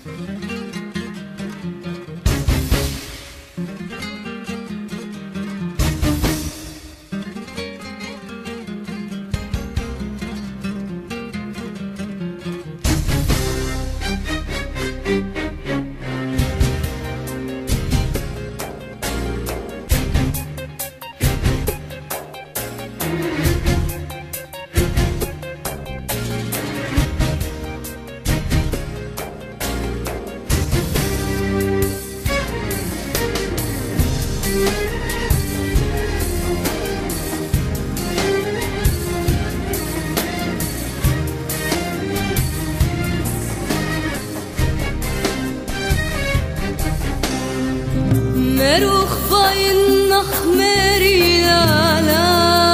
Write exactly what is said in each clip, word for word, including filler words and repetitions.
مروخ باين نخمري لا لا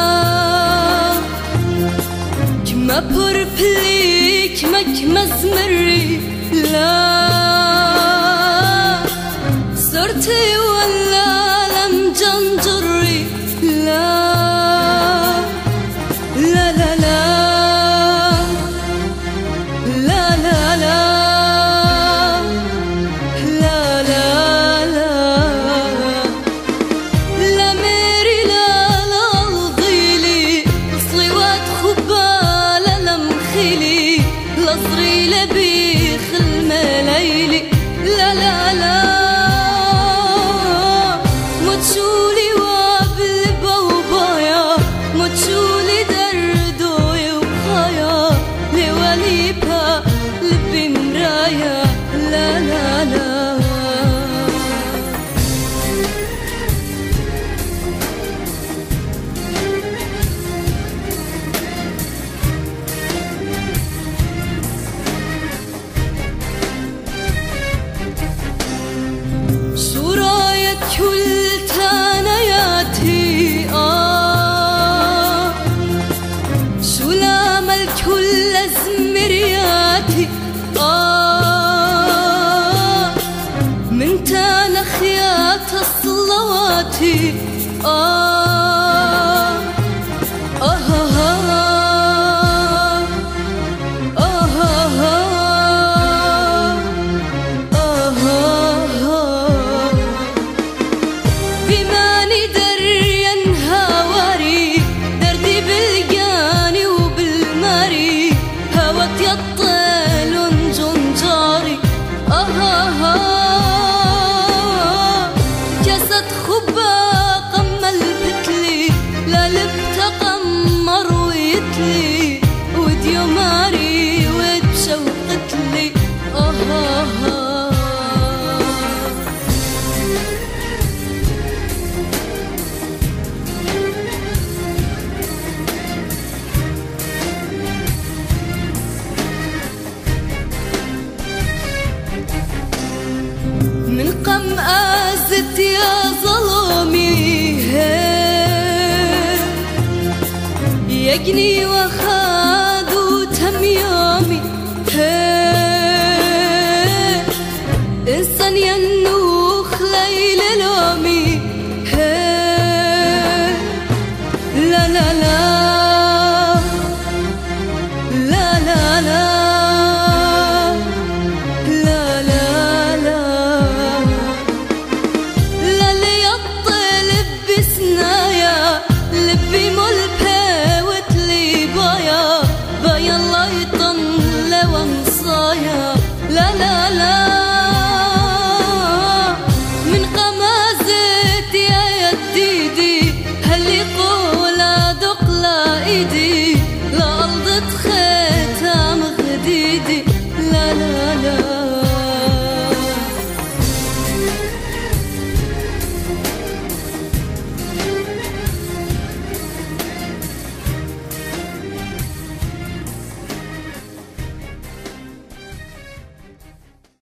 كما برفلي كما كما زمري لا صرتي ولا لم جنجري لا لا لا لا لا لا لا لصري لبيخ الملايلي لا لا لا متشولي وبالبوبايا متشولي دردوي وخايا لوليبها لبي مرايا لا لا لا كل ثناياتي آه شو لامل كل زمرياتي آه من تنخيات الصلواتي آه آه من قم آزت يا ظلمي يجني وخاد تميامي إنسان ينوخ ليل لومي لا لا لا لا لا لا لا لا لا من قمازت يا يديدي هل يقول ادق لا ايدي لا الضت ختام غديدي لا لا